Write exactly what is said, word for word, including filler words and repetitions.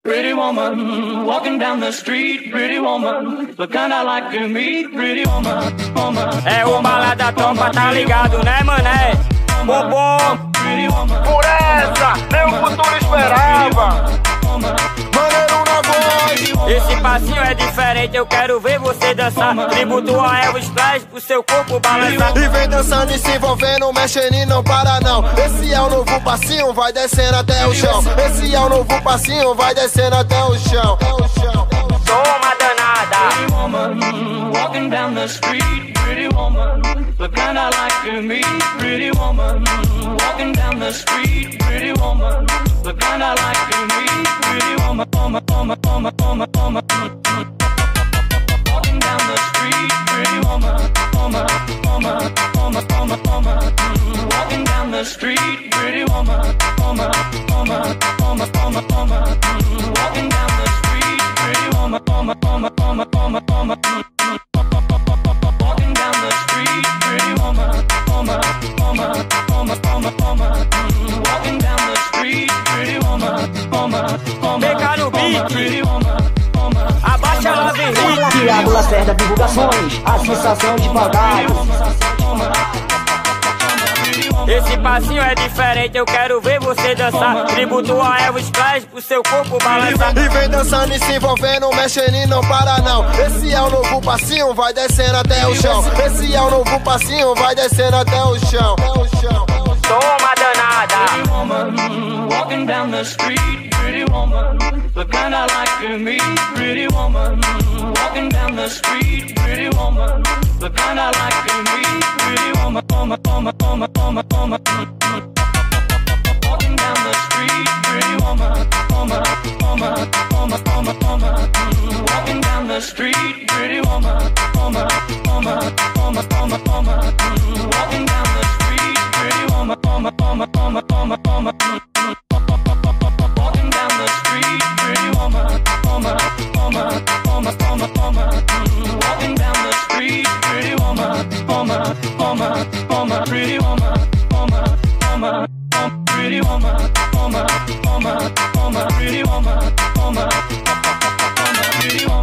Pretty woman, walking down the street, pretty woman, the kind I like to meet, pretty woman, woman. É o balada trompa, tá ligado, né, mané? Bombom. Por essa, nem o futuro esperava. Maneiro na voz. Esse passinho é diferente, eu quero ver você dançar. Tributo a Elvis Presley pro seu corpo balançar. E vem dançando e se envolvendo, mexendo e não para não. Esse é o novo passinho, vai descendo até o chão. Esse é o novo passinho, vai descendo até o chão. Toma danada. Pretty woman, walking down the street, pretty woman, the kind I like to meet, pretty woman, walking down the street, pretty woman, the kind I like to meet, pretty woman, woman, woman, woman, woman, woman. Walking down the street, pretty woman, woman, woman, woman, woman, woman. Walking down the street, pretty woman, woman, woman, woman, woman, woman. Walking down the street, pretty woman, woman, woman, woman, woman, woman. Walking down the street, pretty woman, woman, woman, woman, woman, woman. Walking down the street, pretty woman, woman, woman. Pegar no beat. Pretty woman, woman. Abaixa ela, vem rico. Tiago Lacerda Divulgações, a sensação de pagar. Esse passinho é diferente, eu quero ver você dançar. Tributo a Elvis Presley pro seu corpo balançar. E vem dançando e se envolvendo, mexendo e não para não. Esse é o novo passinho, vai descendo até o chão. Esse é o novo passinho, vai descendo até o chão. Toma danada. Pretty woman, walking down the street, pretty woman, the kind I like to meet, pretty woman, walking down the street, pretty woman, the kind I like to meet, pretty woman, woman, woman, woman, woman, woman. Walking down the street, pretty woman, woman, woman, woman, woman, woman. Walking down the street, pretty woman, woman, woman, woman, woman, woman. Walking down the street, pretty woman, woman, woman, woman, woman, woman. Walking down the street, pretty woman, woman, woman, woman, woman, woman. Walking down the street, pretty woman, woman, woman, woman, pretty woman, woman, woman, pretty woman, woman, woman, woman, pretty woman, woman, pretty woman.